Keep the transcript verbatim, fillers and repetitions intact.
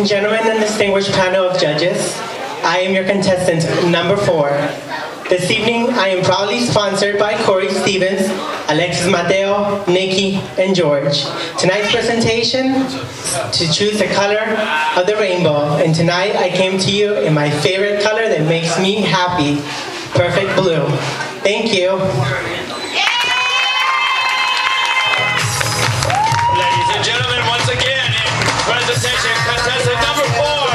and gentlemen and distinguished panel of judges, I am your contestant number four. This evening, I am proudly sponsored by Corey Stevens, Alexis Mateo, Nikki, and George. Tonight's presentation, to choose the color of the rainbow. And tonight, I came to you in my favorite color that makes me happy, perfect blue. Thank you. Ladies and gentlemen, once again, in presentation contestant number four.